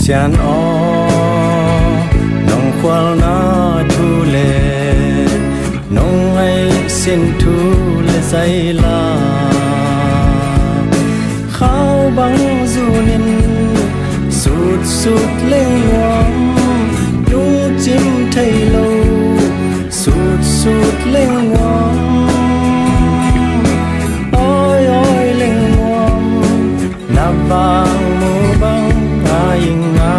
Sian o nong khwal na thu le nong ai sin thu le sai la khao bang du nin sút sút lên ngoang lung chim thay lâu sút sút lên ngoang ôi ôi lên ngoang na bang mu bang ai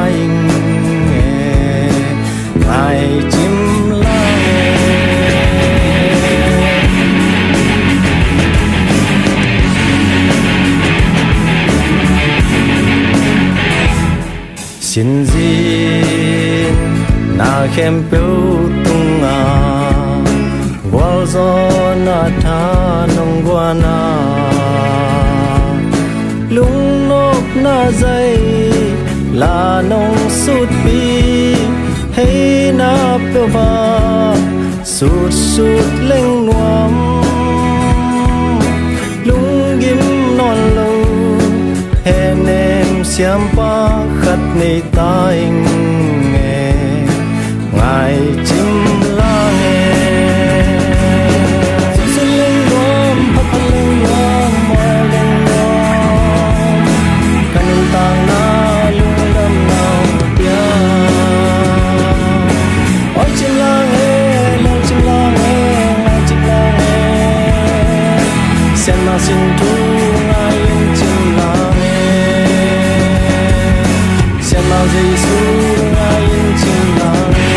chim la xin zin na khem piu tung a wal zo na tha nong guana lung nop na dây là nong sút pi hay na piu ba sút sút lên nuam lung gim non lâu hẹn em xiêm pa khát ni ta nghe ngài chim la nghe xuân lên nuam hấp lên nuam mai lên nuam căn tang na lung đâm nào tia ôi chim la nghe lâu chim la nghe ngài chim la nghe sen na xin thu ngài yên chim la Mau Giêsu ngài yên chim la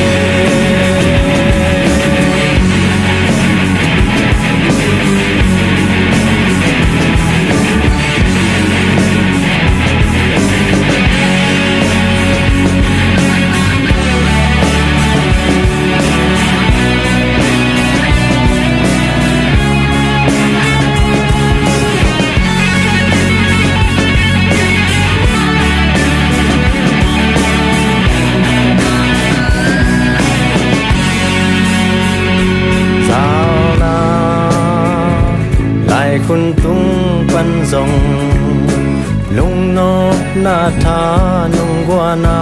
kun tung pan rong lung nop na tha nong guana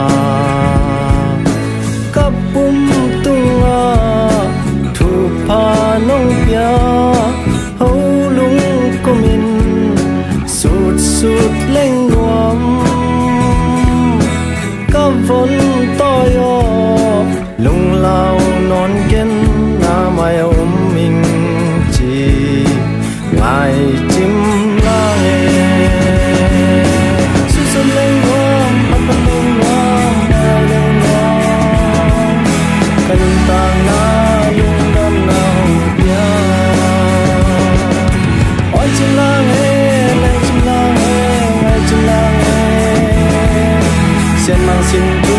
kapum tunga thu pa nong pia ho lung komin sút sút leng nuam ka von toyo lung lao non ken na mai mình ngài chim la nghe xuân lên ngoan hấp lên ngoan đào lên ngoan căn tang na lung đâm nào bia ôi chim la nghe lên chim la nghe ngài chim la nghe sen mang xin